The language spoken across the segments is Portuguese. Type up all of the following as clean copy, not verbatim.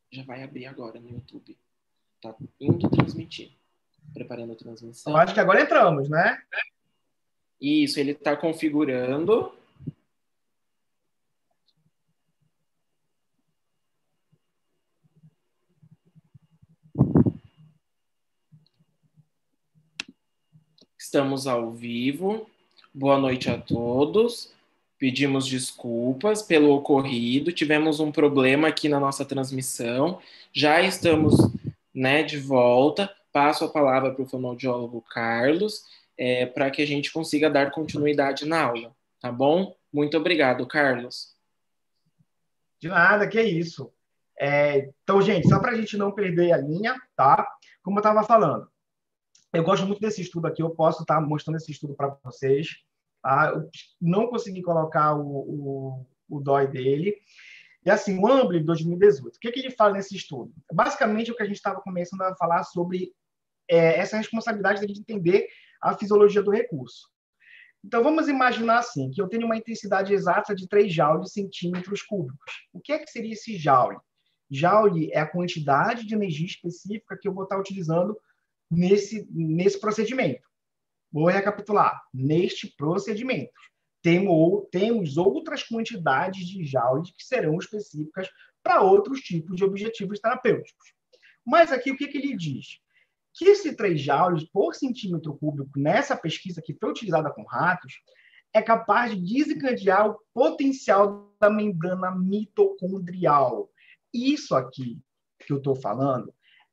Já vai abrir agora no YouTube. Tá indo transmitir. Preparando a transmissão. Eu acho que agora entramos, né? Isso, ele está configurando. Estamos ao vivo. Boa noite a todos. Pedimos desculpas pelo ocorrido. Tivemos um problema aqui na nossa transmissão. Já estamos, né, de volta. Passo a palavra para o fonoaudiólogo Carlos, para que a gente consiga dar continuidade na aula. Tá bom? Muito obrigado, Carlos. De nada, que é isso. Então, gente, só para a gente não perder a linha, tá? Como eu estava falando, eu gosto muito desse estudo aqui, eu posso estar mostrando esse estudo para vocês. Tá? Eu não consegui colocar o DOI dele. E assim, o AMBLE 2018, o que ele fala nesse estudo? Basicamente, o que a gente estava começando a falar sobre essa responsabilidade de entender a fisiologia do recurso. Então, vamos imaginar assim, que eu tenho uma intensidade exata de 3 joules centímetros cúbicos. O que seria esse joule? Joule é a quantidade de energia específica que eu vou estar utilizando nesse procedimento. Vou recapitular. Neste procedimento, temos outras quantidades de joules que serão específicas para outros tipos de objetivos terapêuticos. Mas aqui, o que ele diz? Que esse 3 joules por centímetro cúbico, nessa pesquisa que foi utilizada com ratos, é capaz de desencadear o potencial da membrana mitocondrial. Isso aqui que eu estou falando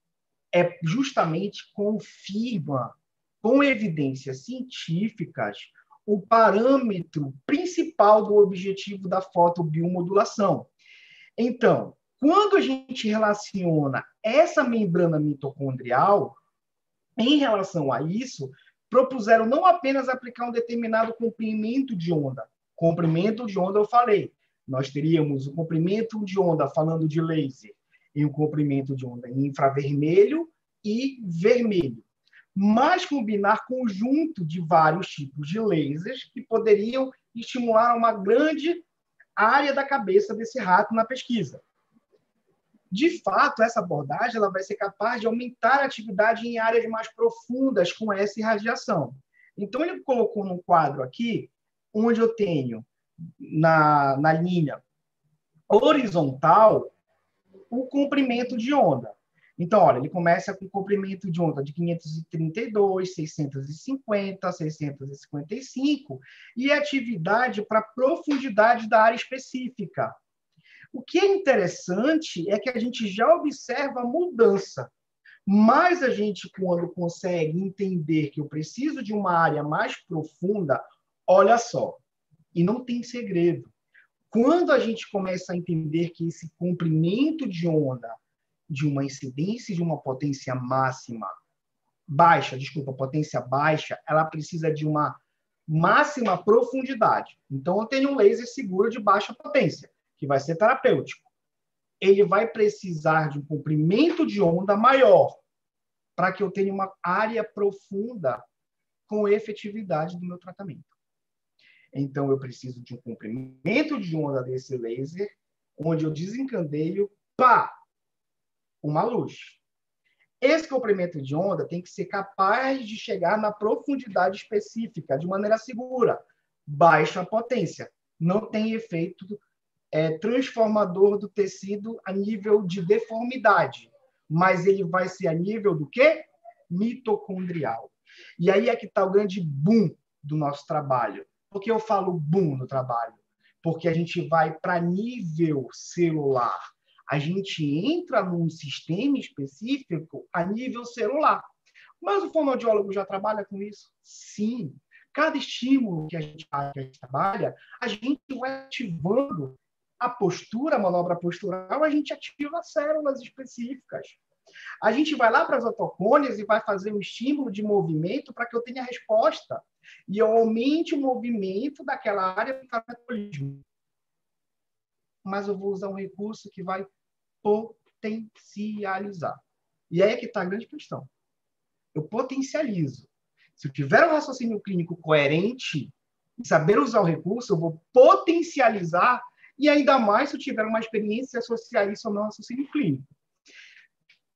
justamente confirma, com evidências científicas, o parâmetro principal do objetivo da fotobiomodulação. Então, quando a gente relaciona essa membrana mitocondrial, em relação a isso, propuseram não apenas aplicar um determinado comprimento de onda. Comprimento de onda, eu falei. Nós teríamos o comprimento de onda falando de laser e o comprimento de onda em infravermelho e vermelho. Mas combinar conjunto de vários tipos de lasers que poderiam estimular uma grande área da cabeça desse rato na pesquisa. De fato, essa abordagem ela vai ser capaz de aumentar a atividade em áreas mais profundas com essa irradiação. Então, ele colocou num quadro aqui, onde eu tenho, na linha horizontal, o comprimento de onda. Então, olha, ele começa com comprimento de onda de 532, 650, 655, e atividade para profundidade da área específica. O que é interessante é que a gente já observa a mudança, mas a gente, quando consegue entender que eu preciso de uma área mais profunda, olha só, e não tem segredo. Quando a gente começa a entender que esse comprimento de onda de uma incidência de uma potência máxima baixa, potência baixa, ela precisa de uma máxima profundidade. Então, eu tenho um laser seguro de baixa potência, que vai ser terapêutico. Ele vai precisar de um comprimento de onda maior para que eu tenha uma área profunda com efetividade do meu tratamento. Então, eu preciso de um comprimento de onda desse laser, onde eu desencadeio, uma luz. Esse comprimento de onda tem que ser capaz de chegar na profundidade específica, de maneira segura. Baixa potência. Não tem efeito transformador do tecido a nível de deformidade, mas ele vai ser a nível do quê? Mitocondrial. E aí é que está o grande boom do nosso trabalho. Por que eu falo boom no trabalho? Porque a gente vai para nível celular. A gente entra num sistema específico a nível celular. Mas o fonoaudiólogo já trabalha com isso? Sim. Cada estímulo que a gente trabalha, a gente vai ativando a postura, a manobra postural, a gente ativa células específicas. A gente vai lá para as otocônias e vai fazer um estímulo de movimento para que eu tenha resposta. E eu aumente o movimento daquela área do metabolismo. Mas eu vou usar um recurso que vai potencializar. E aí é que está a grande questão. Eu potencializo. Se eu tiver um raciocínio clínico coerente e saber usar o recurso, eu vou potencializar, e ainda mais se eu tiver uma experiência e associar isso ao meu raciocínio clínico.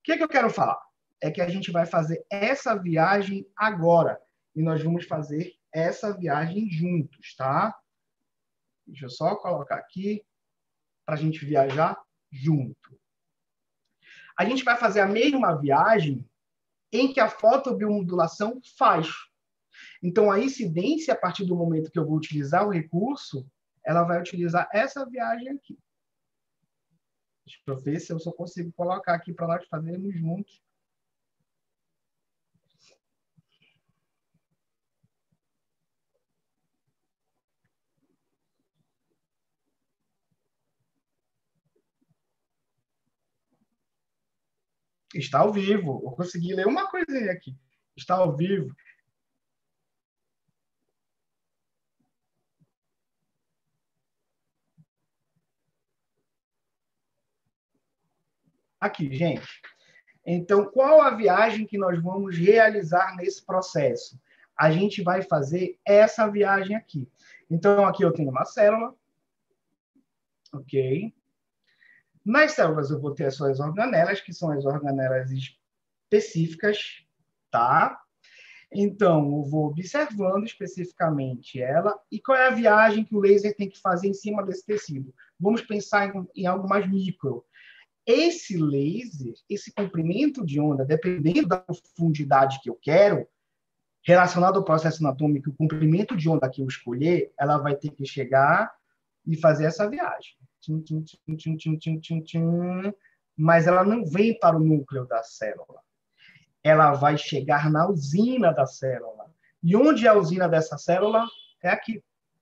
que eu quero falar? É que a gente vai fazer essa viagem agora. E nós vamos fazer essa viagem juntos, tá? Deixa eu só colocar aqui para a gente viajar junto. A gente vai fazer a mesma viagem em que a fotobiomodulação faz. Então, a incidência, a partir do momento que eu vou utilizar o recurso, ela vai utilizar essa viagem aqui. Deixa eu ver se eu só consigo colocar aqui para nós fazermos juntos. Está ao vivo. Eu consegui ler uma coisinha aqui. Está ao vivo. Aqui, gente. Então, qual a viagem que nós vamos realizar nesse processo? A gente vai fazer essa viagem aqui. Então, aqui eu tenho uma célula. Ok. Nas células eu vou ter as suas organelas, que são as organelas específicas, tá? Então, eu vou observando especificamente ela. E qual é a viagem que o laser tem que fazer em cima desse tecido? Vamos pensar em algo mais micro. Esse laser, esse comprimento de onda, dependendo da profundidade que eu quero, relacionado ao processo anatômico, o comprimento de onda que eu escolher, ela vai ter que chegar e fazer essa viagem. Mas ela não vem para o núcleo da célula. Ela vai chegar na usina da célula. E onde é a usina dessa célula? É aqui.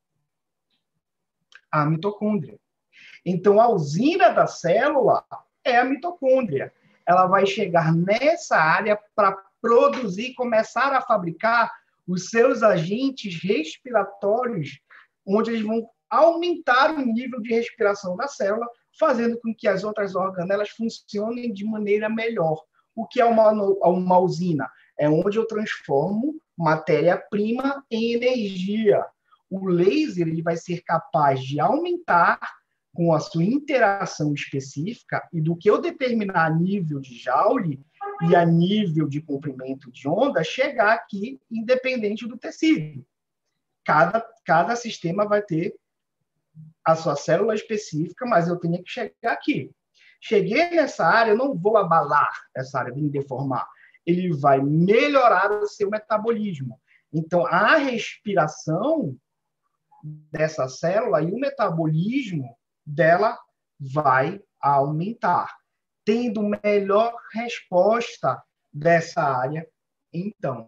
A mitocôndria. Então, a usina da célula é a mitocôndria. Ela vai chegar nessa área para produzir, começar a fabricar os seus agentes respiratórios, onde eles vão aumentar o nível de respiração da célula, fazendo com que as outras organelas funcionem de maneira melhor. O que é uma usina? É onde eu transformo matéria-prima em energia. O laser ele vai ser capaz de aumentar com a sua interação específica e do que eu determinar a nível de Joule e a nível de comprimento de onda, chegar aqui independente do tecido. Cada sistema vai ter a sua célula específica, mas eu tenho que chegar aqui. Cheguei nessa área, eu não vou abalar essa área, nem deformar. Ele vai melhorar o seu metabolismo. Então, a respiração dessa célula e o metabolismo dela vai aumentar, tendo melhor resposta dessa área. Então,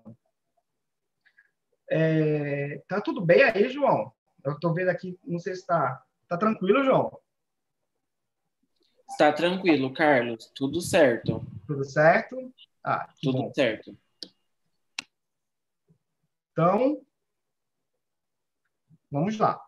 tá tudo bem aí, João? Eu estou vendo aqui, não sei se está tranquilo, João? Está tranquilo, Carlos. Tudo certo. Tudo certo? Ah, que Tudo bom. certo. Então, vamos lá.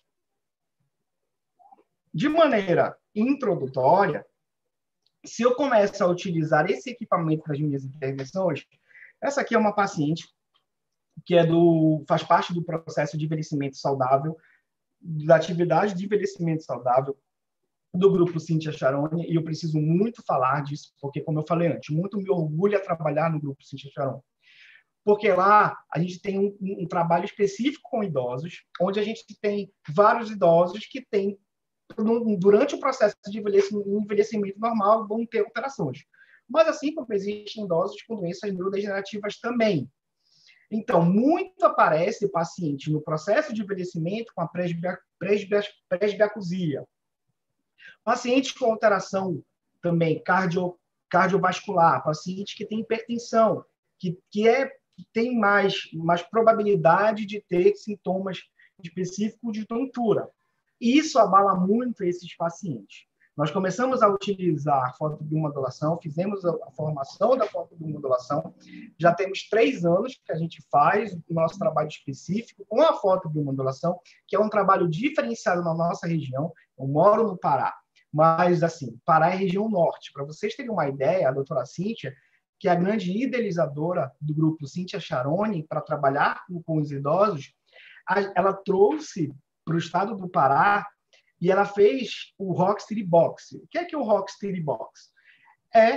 De maneira introdutória, se eu começo a utilizar esse equipamento nas minhas intervenções, essa aqui é uma paciente que faz parte do processo de envelhecimento saudável, da atividade de envelhecimento saudável do grupo Cíntia Charone, e eu preciso muito falar disso, porque, como eu falei antes, muito me orgulha trabalhar no grupo Cíntia Charone. Porque lá a gente tem um trabalho específico com idosos, onde a gente tem vários idosos que têm, durante o processo de envelhecimento normal, vão ter alterações. Mas assim como existem idosos com doenças neurodegenerativas também. Então, muito aparece paciente no processo de envelhecimento com a presbiacusia. Pacientes com alteração também cardiovascular, paciente que tem hipertensão, que tem mais probabilidade de ter sintomas específicos de tontura. Isso abala muito esses pacientes. Nós começamos a utilizar a fotobiomodulação, fizemos a formação da fotobiomodulação, já temos 3 anos que a gente faz o nosso trabalho específico com a fotobiomodulação, que é um trabalho diferenciado na nossa região. Eu moro no Pará, mas, assim, Pará é região norte. Para vocês terem uma ideia, a doutora Cíntia, que é a grande idealizadora do grupo Cíntia Charone para trabalhar com os idosos, ela trouxe para o estado do Pará e ela fez o Rock City Box. O que é o Rock City Box? É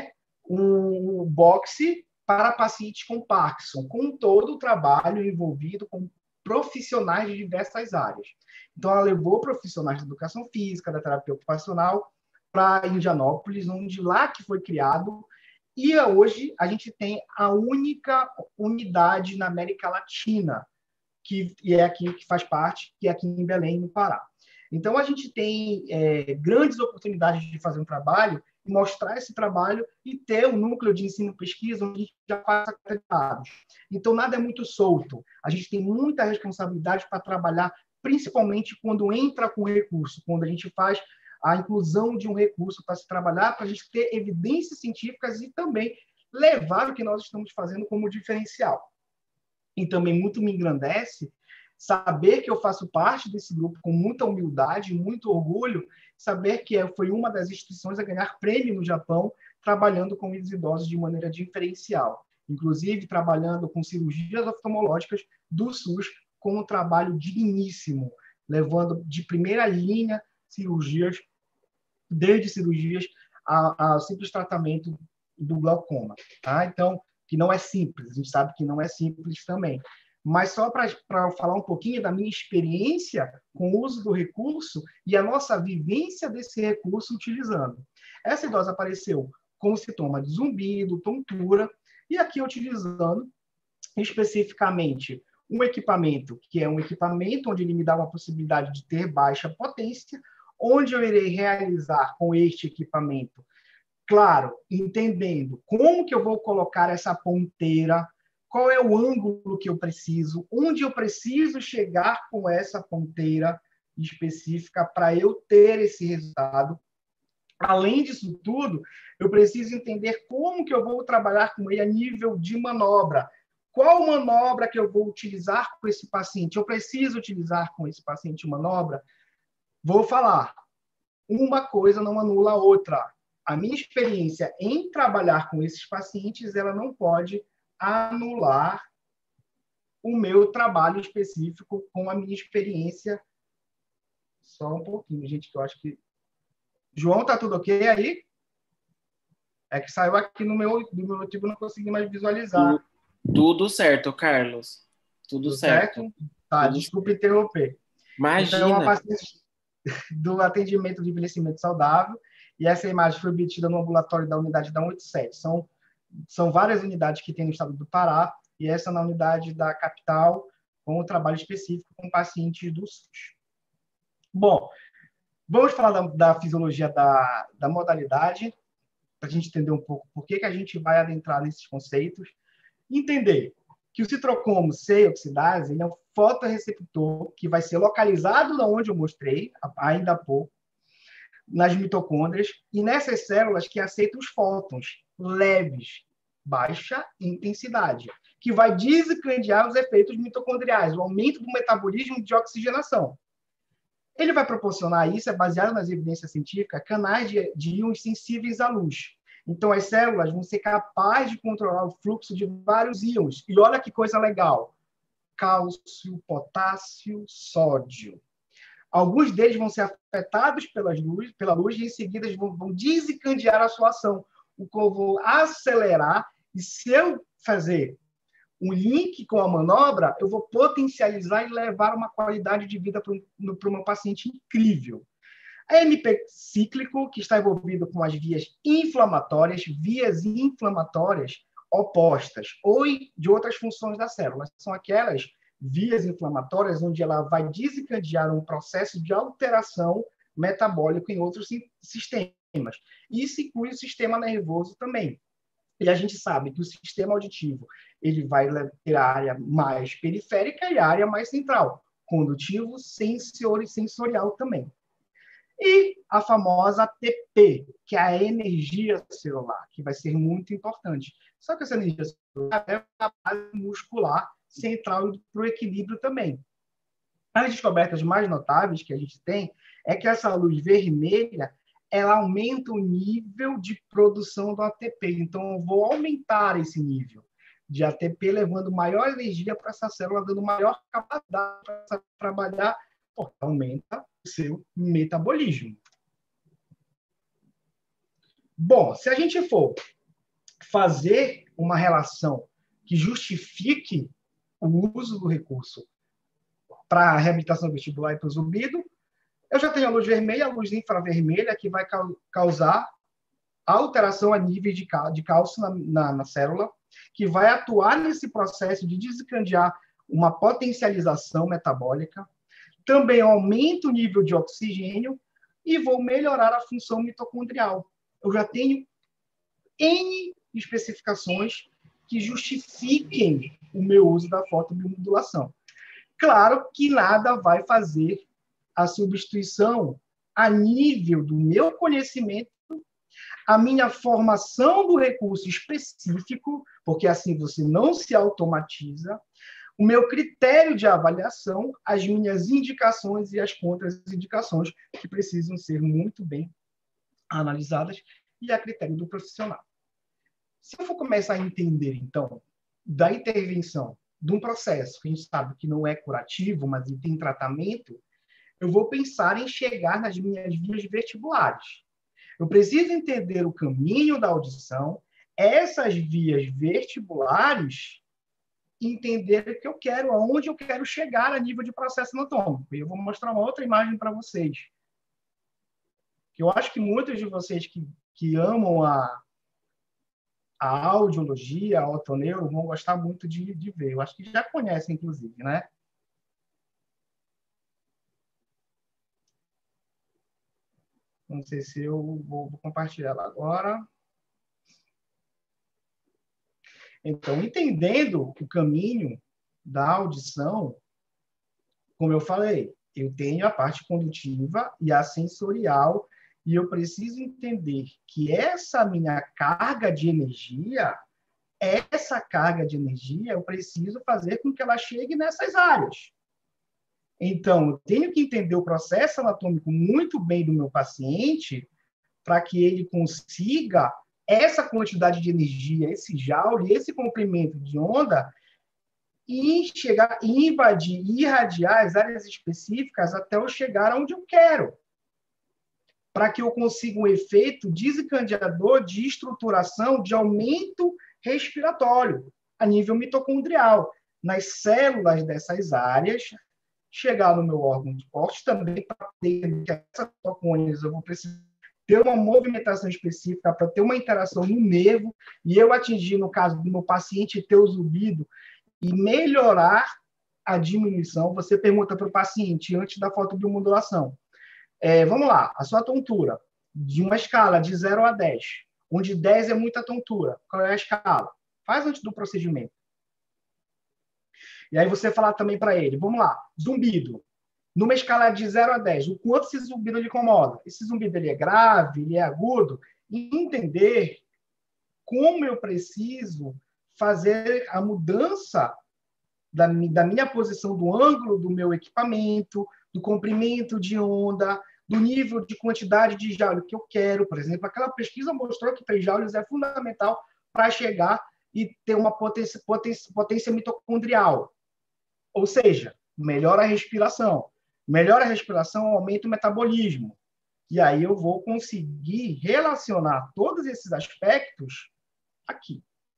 um boxe para pacientes com Parkinson, com todo o trabalho envolvido com profissionais de diversas áreas. Então, ela levou profissionais da educação física, da terapia ocupacional, para Indianópolis, onde lá que foi criado. E hoje a gente tem a única unidade na América Latina, que é aqui que faz parte, que é aqui em Belém, no Pará. Então, a gente tem grandes oportunidades de fazer um trabalho, mostrar esse trabalho e ter um núcleo de ensino-pesquisa onde a gente já faz acreditados. Então, nada é muito solto. A gente tem muita responsabilidade para trabalhar, principalmente quando entra com recurso, quando a gente faz a inclusão de um recurso para se trabalhar, para a gente ter evidências científicas e também levar o que nós estamos fazendo como diferencial. E também muito me engrandece saber que eu faço parte desse grupo com muita humildade, muito orgulho, saber que foi uma das instituições a ganhar prêmio no Japão, trabalhando com os idosos de maneira diferencial, inclusive trabalhando com cirurgias oftalmológicas do SUS, com um trabalho digníssimo, levando de primeira linha cirurgias, desde cirurgias ao simples tratamento do glaucoma. Tá? Então, que não é simples, a gente sabe que não é simples também. Mas só para falar um pouquinho da minha experiência com o uso do recurso e a nossa vivência desse recurso utilizando. Essa idosa apareceu com sintoma de zumbido, tontura, e aqui utilizando especificamente um equipamento, que é um equipamento onde ele me dá uma possibilidade de ter baixa potência, onde eu irei realizar com este equipamento, claro, entendendo como que eu vou colocar essa ponteira, qual é o ângulo que eu preciso, onde eu preciso chegar com essa ponteira específica para eu ter esse resultado. Além disso tudo, eu preciso entender como que eu vou trabalhar com ele a nível de manobra. Qual manobra que eu vou utilizar com esse paciente? Eu preciso utilizar com esse paciente manobra? Vou falar. Uma coisa não anula a outra. A minha experiência em trabalhar com esses pacientes, ela não pode anular o meu trabalho específico com a minha experiência. Só um pouquinho, gente, que eu acho que... João, tá tudo ok aí? É que saiu aqui no meu YouTube, não consegui mais visualizar. Tudo certo, Carlos. Tudo certo. Tá, Tudo desculpa certo. interromper. Então, Imagina. uma paciente do atendimento de envelhecimento saudável, e essa imagem foi obtida no ambulatório da unidade da 187. São várias unidades que tem no estado do Pará, e essa na unidade da capital, com um trabalho específico com pacientes do SUS. Bom, vamos falar da fisiologia da modalidade, para a gente entender um pouco por que a gente vai adentrar nesses conceitos. Entender que o citrocromo C oxidase ele é um fotorreceptor que vai ser localizado onde eu mostrei, ainda há pouco, nas mitocôndrias, e nessas células que aceitam os fótons leves, baixa intensidade, que vai desencadear os efeitos mitocondriais, o aumento do metabolismo de oxigenação. Ele vai proporcionar isso, é baseado nas evidências científicas, canais de íons sensíveis à luz. Então, as células vão ser capazes de controlar o fluxo de vários íons. E olha que coisa legal. Cálcio, potássio, sódio. Alguns deles vão ser afetados pela luz e, em seguida, vão desencadear a sua ação. O que eu vou acelerar. E se eu fazer um link com a manobra, eu vou potencializar e levar uma qualidade de vida para o meu paciente incrível. A MP cíclico, que está envolvido com as vias inflamatórias opostas, ou de outras funções da célula. São aquelas vias inflamatórias onde ela vai desencadear um processo de alteração metabólica em outros sistemas. Isso inclui o sistema nervoso também. E a gente sabe que o sistema auditivo ele vai ter a área mais periférica e a área mais central, condutivo, sensorial também. E a famosa ATP, que é a energia celular, que vai ser muito importante. Só que essa energia celular é a base muscular central para o equilíbrio também. As descobertas mais notáveis que a gente tem é que essa luz vermelha ela aumenta o nível de produção do ATP. Então, eu vou aumentar esse nível de ATP, levando maior energia para essa célula, dando maior capacidade para trabalhar, porque aumenta o seu metabolismo. Bom, se a gente for fazer uma relação que justifique o uso do recurso para a reabilitação vestibular e para o zumbido, eu já tenho a luz vermelha, a luz infravermelha, que vai causar alteração a nível de cálcio na célula, que vai atuar nesse processo de desencadear uma potencialização metabólica, também aumenta o nível de oxigênio e vou melhorar a função mitocondrial. Eu já tenho N especificações que justifiquem o meu uso da fotobiomodulação. Claro que nada vai fazer a substituição a nível do meu conhecimento, a minha formação do recurso específico, porque assim você não se automatiza, o meu critério de avaliação, as minhas indicações e as contraindicações que precisam ser muito bem analisadas e a critério do profissional. Se eu for começar a entender, então, da intervenção de um processo que a gente sabe que não é curativo, mas tem tratamento, eu vou pensar em chegar nas minhas vias vestibulares. Eu preciso entender o caminho da audição, essas vias vestibulares, entender o que eu quero, aonde eu quero chegar a nível de processo anatômico. E eu vou mostrar uma outra imagem para vocês. Eu acho que muitos de vocês que amam a audiologia, a otoneuro, vão gostar muito de ver. Eu acho que já conhecem, inclusive, né? Não sei se eu vou compartilhar ela agora. Então, entendendo o caminho da audição, como eu falei, eu tenho a parte condutiva e a sensorial, e eu preciso entender que essa minha carga de energia, eu preciso fazer com que ela chegue nessas áreas. Então, eu tenho que entender o processo anatômico muito bem do meu paciente para que ele consiga essa quantidade de energia, esse joule, esse comprimento de onda, e chegar, invadir, irradiar as áreas específicas até eu chegar onde eu quero, para que eu consiga um efeito desencadeador de estruturação, de aumento respiratório, a nível mitocondrial, nas células dessas áreas, chegar no meu órgão de corte também, para ter essas mitocôndrias, eu vou precisar ter uma movimentação específica para ter uma interação no nervo, e eu atingir, no caso do meu paciente, ter o zumbido, e melhorar a diminuição. Você pergunta para o paciente antes da fotobiomodulação. Vamos lá, a sua tontura, de uma escala de 0 a 10, onde 10 é muita tontura. Qual é a escala? Faz antes do procedimento. E aí você falar também para ele, vamos lá, zumbido. Numa escala de 0 a 10, o quanto esse zumbido lhe incomoda? Esse zumbido ele é grave, ele é agudo? E entender como eu preciso fazer a mudança da minha posição, do ângulo do meu equipamento, do comprimento de onda, do nível de quantidade de joule que eu quero. Por exemplo, aquela pesquisa mostrou que 3 joules é fundamental para chegar e ter uma potência mitocondrial. Ou seja, melhora a respiração. Melhora a respiração, aumenta o metabolismo. E aí eu vou conseguir relacionar todos esses aspectos aqui.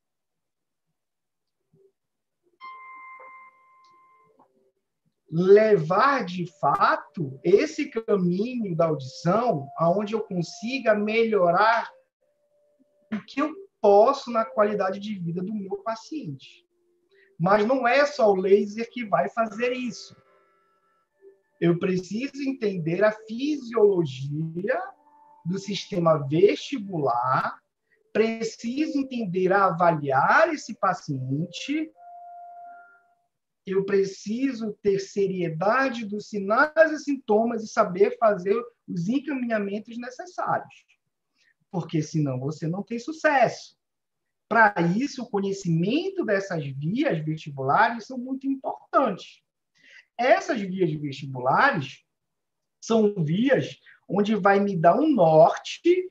Levar, de fato, esse caminho da audição aonde eu consiga melhorar o que eu posso na qualidade de vida do meu paciente. Mas não é só o laser que vai fazer isso. Eu preciso entender a fisiologia do sistema vestibular, preciso entender, avaliar esse paciente, eu preciso ter seriedade dos sinais e sintomas e saber fazer os encaminhamentos necessários. Porque senão você não tem sucesso. Para isso, o conhecimento dessas vias vestibulares são muito importantes. Essas vias vestibulares são vias onde vai me dar um norte,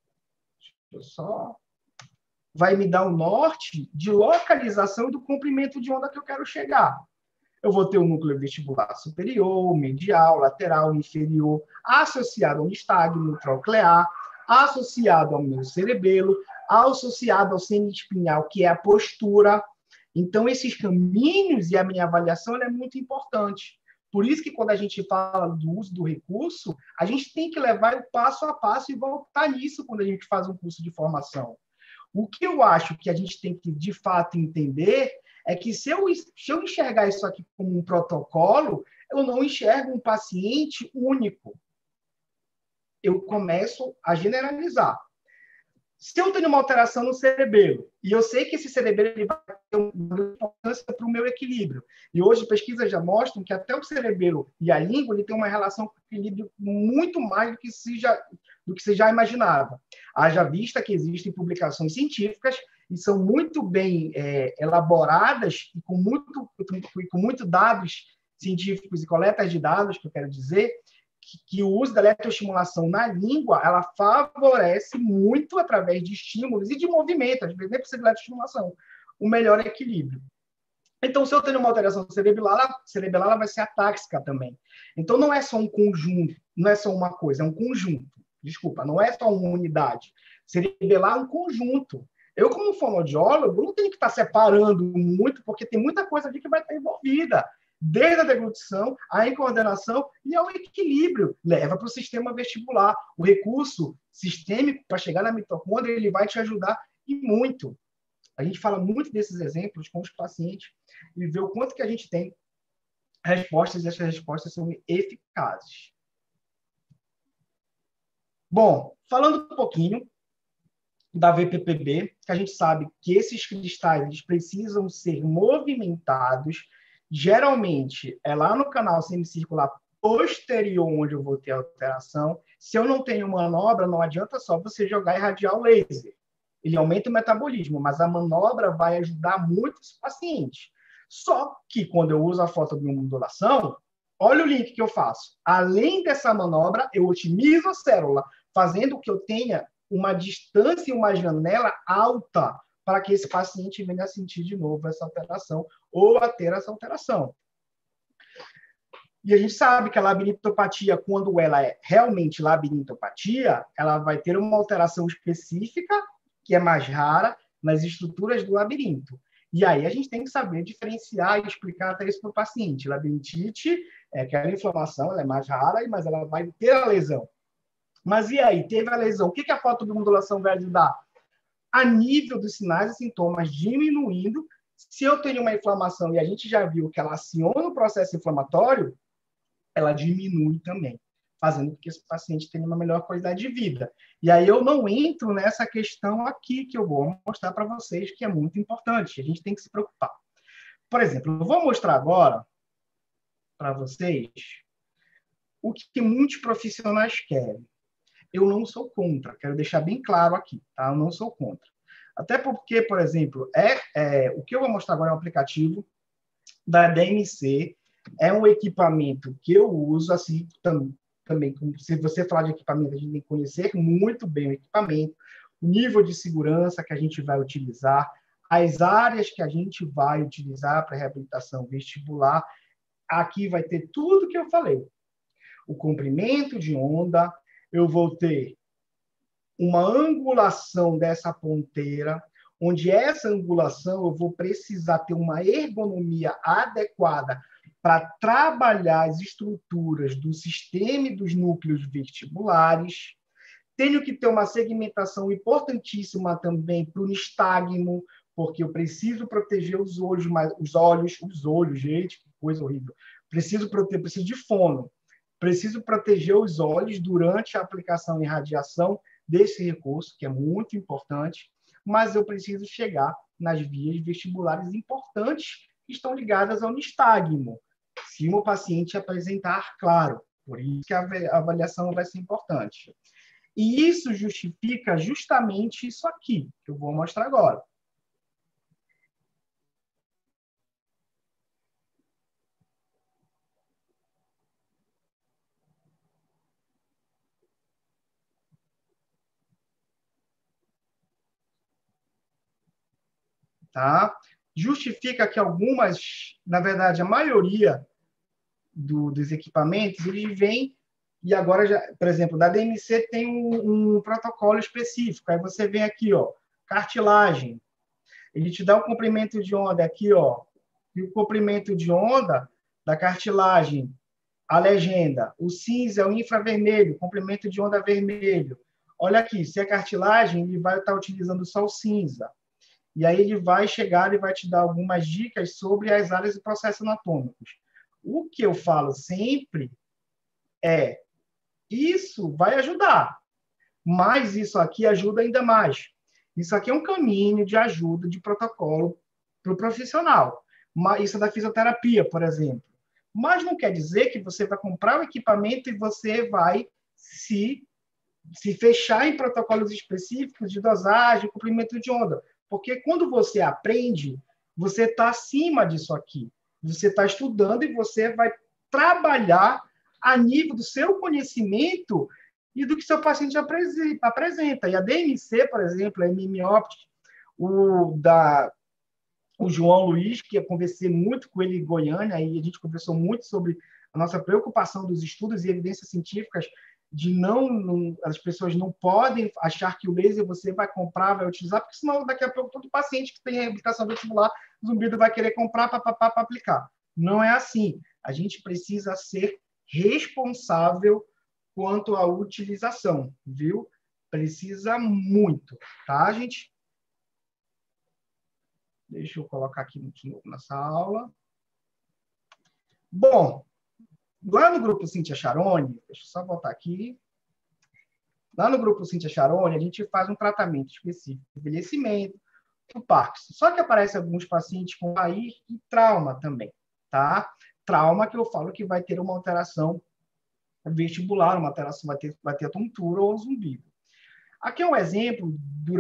vai me dar um norte de localização e do comprimento de onda que eu quero chegar. Eu vou ter o núcleo vestibular superior, medial, lateral, inferior, associado ao nistagmo troclear, associado ao meu cerebelo, associado ao sênio espinhal, que é a postura. Então, esses caminhos e a minha avaliação é muito importante. Por isso que, quando a gente fala do uso do recurso, a gente tem que levar o passo a passo e voltar nisso quando a gente faz um curso de formação. O que eu acho que a gente tem que, de fato, entender é que, se eu enxergar isso aqui como um protocolo, eu não enxergo um paciente único. Eu começo a generalizar. Se eu tenho uma alteração no cerebelo, e eu sei que esse cerebelo ele vai ter uma importância para o meu equilíbrio, e hoje pesquisas já mostram que até o cerebelo e a língua ele tem uma relação com equilíbrio muito mais do que se já imaginava. Haja vista que existem publicações científicas e são muito bem elaboradas e com muito dados científicos e coletas de dados, que eu quero dizer, que o uso da eletroestimulação na língua, ela favorece muito, através de estímulos e de movimento, às vezes nem precisa de eletroestimulação, o melhor equilíbrio. Então, se eu tenho uma alteração cerebral, ela vai ser atáxica também. Então, não é só um conjunto, não é só uma coisa, é um conjunto. Desculpa, não é só uma unidade. Cerebelar é um conjunto. Eu, como fonoaudiólogo, não tenho que estar separando muito, porque tem muita coisa ali que vai estar envolvida. Desde a deglutição, a coordenação e ao equilíbrio. Leva para o sistema vestibular. O recurso sistêmico para chegar na mitocôndria, ele vai te ajudar e muito. A gente fala muito desses exemplos com os pacientes e vê o quanto que a gente tem respostas, e essas respostas são eficazes. Bom, falando um pouquinho da VPPB, que a gente sabe que esses cristais eles precisam ser movimentados. Geralmente, é lá no canal semicircular posterior onde eu vou ter alteração. Se eu não tenho manobra, não adianta só você jogar e irradiar o laser. Ele aumenta o metabolismo, mas a manobra vai ajudar muito os pacientes. Só que, quando eu uso a fotobiomodulação, olha o link que eu faço. Além dessa manobra, eu otimizo a célula, fazendo que eu tenha uma distância e uma janela alta para que esse paciente venha a sentir de novo essa alteração ou a ter essa alteração. E a gente sabe que a labirintopatia, quando ela é realmente labirintopatia, ela vai ter uma alteração específica, que é mais rara, nas estruturas do labirinto. E aí a gente tem que saber diferenciar e explicar até isso para o paciente. Labirintite é aquela inflamação, ela é mais rara, mas ela vai ter a lesão. Mas e aí? Teve a lesão. O que a fotobiomodulação vai ajudar? A nível dos sinais e sintomas diminuindo. Se eu tenho uma inflamação e a gente já viu que ela aciona o processo inflamatório, ela diminui também, fazendo com que esse paciente tenha uma melhor qualidade de vida. E aí eu não entro nessa questão aqui que eu vou mostrar para vocês, que é muito importante. A gente tem que se preocupar. Por exemplo, eu vou mostrar agora para vocês o que muitos profissionais querem. Eu não sou contra, quero deixar bem claro aqui, tá? Eu não sou contra. Até porque, por exemplo, o que eu vou mostrar agora é um aplicativo da DMC, é um equipamento que eu uso, assim, também, se você falar de equipamento, a gente tem que conhecer muito bem o equipamento, o nível de segurança que a gente vai utilizar, as áreas que a gente vai utilizar para reabilitação vestibular. Aqui vai ter tudo que eu falei. O comprimento de onda, eu vou ter uma angulação dessa ponteira, onde essa angulação eu vou precisar ter uma ergonomia adequada para trabalhar as estruturas do sistema e dos núcleos vestibulares. Tenho que ter uma segmentação importantíssima também para o nistagmo, porque eu preciso proteger os olhos, gente, que coisa horrível. Preciso de fono. Preciso proteger os olhos durante a aplicação e radiação desse recurso, que é muito importante, mas eu preciso chegar nas vias vestibulares importantes que estão ligadas ao nistagmo, se o paciente apresentar, claro. Por isso que a avaliação vai ser importante. E isso justifica justamente isso aqui, que eu vou mostrar agora. Tá? Justifica que algumas, na verdade, a maioria dos equipamentos, eles vêm, e agora, já, por exemplo, da DMC tem um protocolo específico. Aí você vem aqui, ó, cartilagem. Ele te dá o comprimento de onda aqui, ó. E o comprimento de onda da cartilagem, a legenda. O cinza é o infravermelho, comprimento de onda vermelho. Olha aqui, se é cartilagem, ele vai estar utilizando só o cinza. E aí ele vai chegar e vai te dar algumas dicas sobre as áreas e processos anatômicos. O que eu falo sempre é, isso vai ajudar, mas isso aqui ajuda ainda mais. Isso aqui é um caminho de ajuda, de protocolo para o profissional. Isso é da fisioterapia, por exemplo. Mas não quer dizer que você vai comprar o equipamento e você vai se fechar em protocolos específicos de dosagem, comprimento de onda. Porque quando você aprende, você está acima disso aqui. Você está estudando e você vai trabalhar a nível do seu conhecimento e do que seu paciente apresenta. E a DMC, por exemplo, a MM Optic, o João Luiz, que eu conversei muito com ele em Goiânia, e a gente conversou muito sobre a nossa preocupação dos estudos e evidências científicas de as pessoas não podem achar que o laser você vai comprar, vai utilizar, porque senão daqui a pouco todo paciente que tem reabilitação vestibular, zumbido vai querer comprar para aplicar. Não é assim. A gente precisa ser responsável quanto à utilização, viu? Precisa muito, tá, gente? Deixa eu colocar aqui de novo nessa aula. Bom, lá no grupo Cíntia Charoni, deixa eu só voltar aqui. Lá no grupo Cíntia Charoni, a gente faz um tratamento específico de envelhecimento, do Parkinson. Só que aparecem alguns pacientes com AIR e trauma também, tá? Trauma que eu falo que vai ter uma alteração vestibular, uma alteração, vai ter a tontura ou zumbido. Aqui é um exemplo,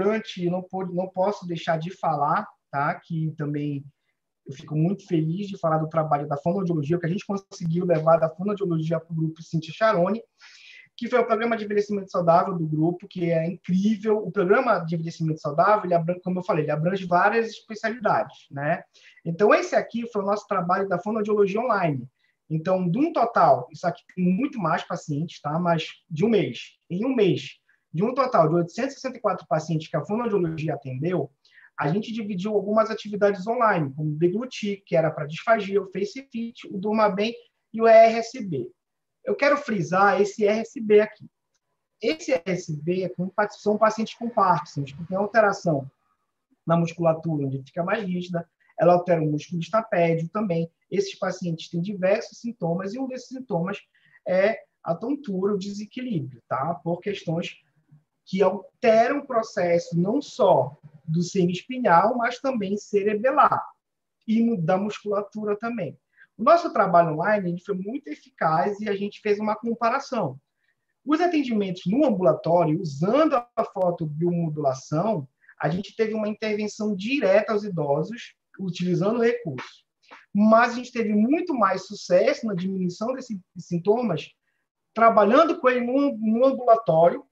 não posso deixar de falar, tá? Que também eu fico muito feliz de falar do trabalho da fonoaudiologia, que a gente conseguiu levar da fonoaudiologia para o grupo Cíntia Charoni, que foi o programa de envelhecimento saudável do grupo, que é incrível. O programa de envelhecimento saudável, ele abrange, como eu falei, ele abrange várias especialidades, né? Então, esse aqui foi o nosso trabalho da fonoaudiologia online. Então, de um total, isso aqui tem muito mais pacientes, tá? Mas de um mês, em um mês, de um total de 864 pacientes que a fonoaudiologia atendeu, a gente dividiu algumas atividades online, como o Deglutir, que era para disfagia, o FaceFit, o Durma Bem e o ERSB. Eu quero frisar esse RSB aqui. Esse RSB são pacientes com Parkinson, que tem alteração na musculatura, onde fica mais rígida, ela altera o músculo estapédio também. Esses pacientes têm diversos sintomas, e um desses sintomas é a tontura, o desequilíbrio, tá? Por questões que alteram o processo não só do semiespinhal, mas também cerebelar e da musculatura também. O nosso trabalho online foi muito eficaz e a gente fez uma comparação. Os atendimentos no ambulatório, usando a fotobiomodulação, a gente teve uma intervenção direta aos idosos, utilizando o recurso. Mas a gente teve muito mais sucesso na diminuição desses sintomas, trabalhando com ele no ambulatório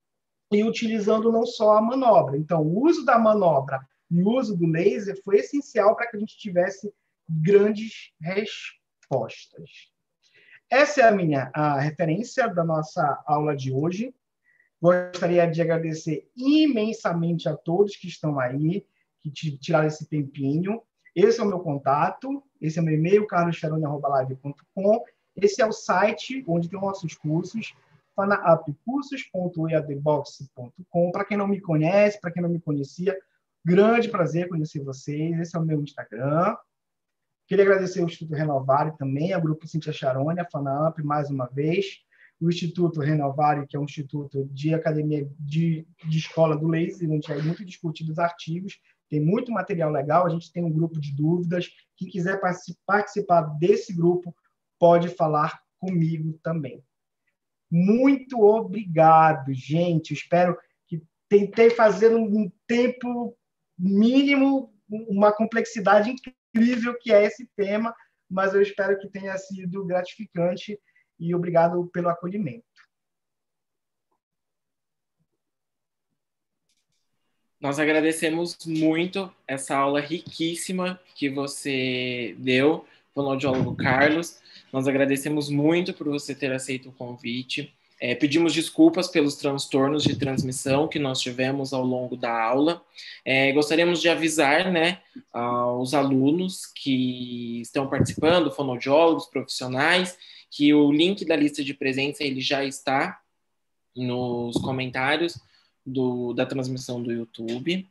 e utilizando não só a manobra. Então, o uso da manobra e o uso do laser foi essencial para que a gente tivesse grandes respostas. Essa é a referência da nossa aula de hoje. Gostaria de agradecer imensamente a todos que estão aí, que tiraram esse tempinho. Esse é o meu contato, esse é o meu e-mail, carloscharoni@live.com. Esse é o site onde tem nossos cursos, fanaapcursos.eadbox.com. Para quem não me conhece, para quem não me conhecia, grande prazer conhecer vocês. Esse é o meu Instagram. Queria agradecer ao Instituto Renovari também, ao Grupo Cíntia Charoni, a FANAAMP, mais uma vez, o Instituto Renovari, que é um instituto de academia de escola do laser, onde é muito discutido os artigos, tem muito material legal, a gente tem um grupo de dúvidas. Quem quiser participar desse grupo, pode falar comigo também. Muito obrigado, gente. Eu espero que tentei fazer um tempo mínimo, uma complexidade incrível que é esse tema, mas eu espero que tenha sido gratificante e obrigado pelo acolhimento. Nós agradecemos muito essa aula riquíssima que você deu, fonoaudiólogo Carlos. Nós agradecemos muito por você ter aceito o convite. Pedimos desculpas pelos transtornos de transmissão que nós tivemos ao longo da aula. Gostaríamos de avisar, né, aos alunos que estão participando, fonoaudiólogos, profissionais, que o link da lista de presença ele já está nos comentários da transmissão do YouTube.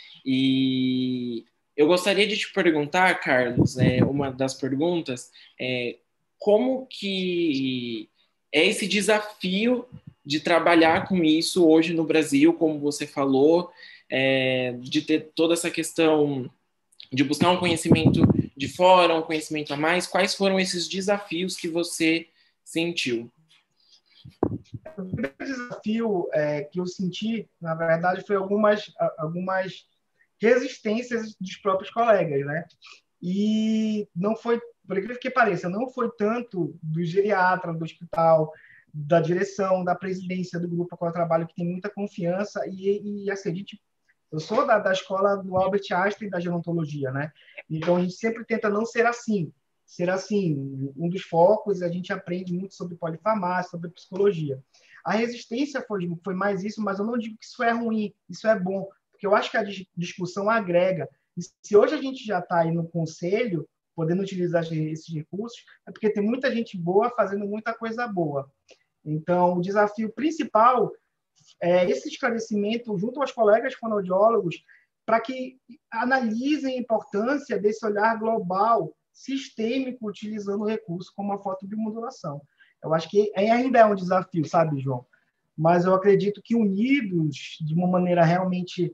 E eu gostaria de te perguntar, Carlos, uma das perguntas como que é esse desafio de trabalhar com isso hoje no Brasil, como você falou, de ter toda essa questão de buscar um conhecimento de fora, um conhecimento a mais. Quais foram esses desafios que você sentiu? O primeiro desafio que eu senti, na verdade, foi algumas resistências dos próprios colegas, né? E não foi, por incrível que pareça, não foi tanto do geriatra, do hospital, da direção, da presidência do grupo com o trabalho, que tem muita confiança, e assim, eu sou da escola do Albert Einstein da gerontologia, né? Então, a gente sempre tenta não ser assim. Ser assim, um dos focos, a gente aprende muito sobre polifarmácia, sobre psicologia. A resistência foi mais isso, mas eu não digo que isso é ruim, isso é bom, porque eu acho que a discussão agrega. E se hoje a gente já está aí no conselho, podendo utilizar esses recursos, é porque tem muita gente boa fazendo muita coisa boa. Então, o desafio principal é esse esclarecimento junto aos colegas fonoaudiólogos para que analisem a importância desse olhar global, sistêmico, utilizando o recurso como a fotobiomodulação. Eu acho que ainda é um desafio, sabe, João? Mas eu acredito que unidos, de uma maneira realmente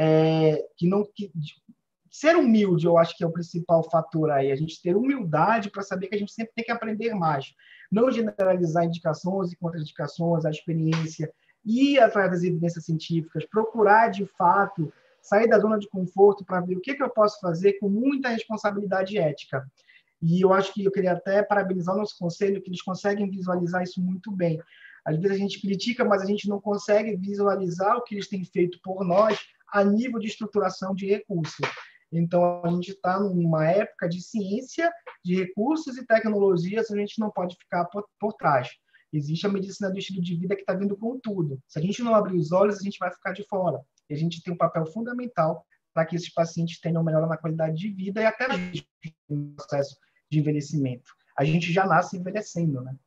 ser humilde, eu acho que é o principal fator aí. A gente ter humildade para saber que a gente sempre tem que aprender mais. Não generalizar indicações e contraindicações, a experiência, ir atrás das evidências científicas, procurar, de fato, sair da zona de conforto para ver o que eu posso fazer com muita responsabilidade ética. E eu acho que eu queria até parabenizar o nosso conselho, que eles conseguem visualizar isso muito bem. Às vezes a gente critica, mas a gente não consegue visualizar o que eles têm feito por nós a nível de estruturação de recursos. Então, a gente está numa época de ciência, de recursos e tecnologias, a gente não pode ficar por trás. Existe a medicina do estilo de vida que está vindo com tudo. Se a gente não abrir os olhos, a gente vai ficar de fora. E a gente tem um papel fundamental para que esses pacientes tenham melhora na qualidade de vida e até no processo de envelhecimento. A gente já nasce envelhecendo, né?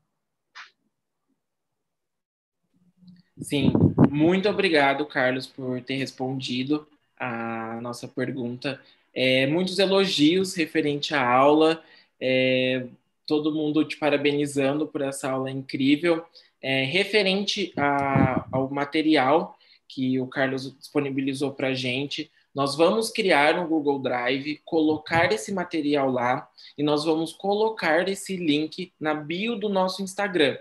Sim, muito obrigado, Carlos, por ter respondido a nossa pergunta. Muitos elogios referente à aula, todo mundo te parabenizando por essa aula incrível. Referente ao material que o Carlos disponibilizou para a gente, nós vamos criar um Google Drive, colocar esse material lá e nós vamos colocar esse link na bio do nosso Instagram.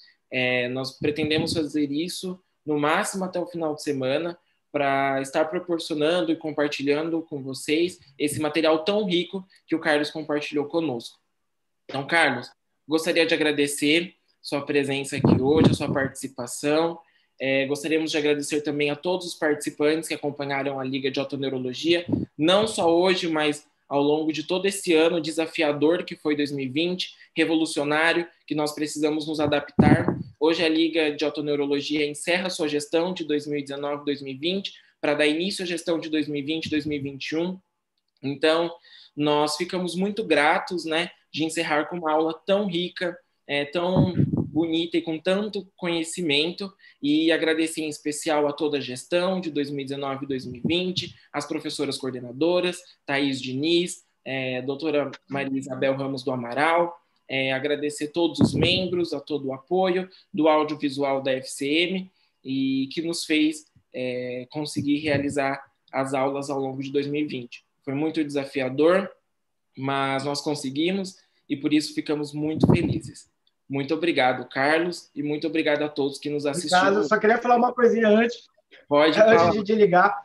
Nós pretendemos fazer isso no máximo até o final de semana para estar proporcionando e compartilhando com vocês esse material tão rico que o Carlos compartilhou conosco. Então, Carlos, gostaria de agradecer sua presença aqui hoje, a sua participação. Gostaríamos de agradecer também a todos os participantes que acompanharam a Liga de Otoneurologia, não só hoje, mas ao longo de todo esse ano desafiador que foi 2020, revolucionário, que nós precisamos nos adaptar. Hoje a Liga de Otoneurologia encerra sua gestão de 2019-2020 para dar início à gestão de 2020-2021. Então, nós ficamos muito gratos, né, de encerrar com uma aula tão rica, tão bonita e com tanto conhecimento, e agradecer em especial a toda a gestão de 2019 e 2020, as professoras coordenadoras, Thaís Diniz, doutora Maria Isabel Ramos do Amaral, agradecer a todos os membros, a todo o apoio do audiovisual da FCM, e que nos fez conseguir realizar as aulas ao longo de 2020. Foi muito desafiador, mas nós conseguimos e por isso ficamos muito felizes. Muito obrigado, Carlos, e muito obrigado a todos que nos assistiram. Obrigado. Só queria falar uma coisinha antes. Pode falar. Antes de ligar.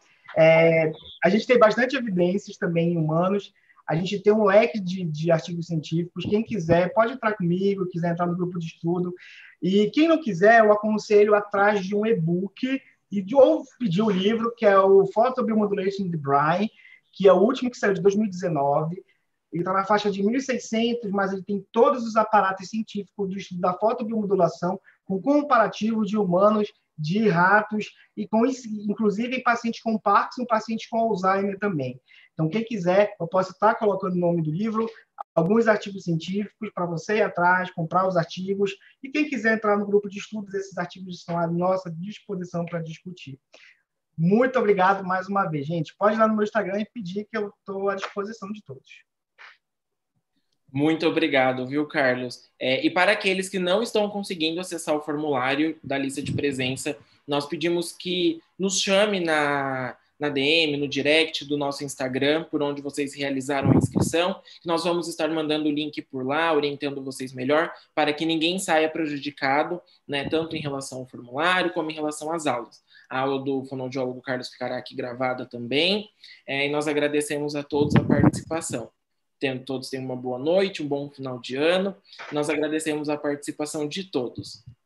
A gente tem bastante evidências também em humanos. A gente tem um leque de artigos científicos. Quem quiser, pode entrar comigo, quiser entrar no grupo de estudo. E quem não quiser, eu aconselho atrás de um e-book ou pedir o livro, que é o Photobiomodulation de Brain, que é o último que saiu de 2019. Ele está na faixa de 1.600, mas ele tem todos os aparatos científicos do estudo da fotobiomodulação com comparativo de humanos, de ratos, e com, inclusive em pacientes com Parkinson, pacientes com Alzheimer também. Então, quem quiser, eu posso estar colocando o nome do livro, alguns artigos científicos para você ir atrás, comprar os artigos, e quem quiser entrar no grupo de estudos, esses artigos estão à nossa disposição para discutir. Muito obrigado mais uma vez, gente. Pode ir lá no meu Instagram e pedir que eu estou à disposição de todos. Muito obrigado, viu, Carlos? E para aqueles que não estão conseguindo acessar o formulário da lista de presença, nós pedimos que nos chame na DM, no direct do nosso Instagram, por onde vocês realizaram a inscrição. Nós vamos estar mandando o link por lá, orientando vocês melhor, para que ninguém saia prejudicado, né, tanto em relação ao formulário, como em relação às aulas. A aula do fonoaudiólogo Carlos ficará aqui gravada também, e nós agradecemos a todos a participação. Todos tenham uma boa noite, um bom final de ano. Nós agradecemos a participação de todos.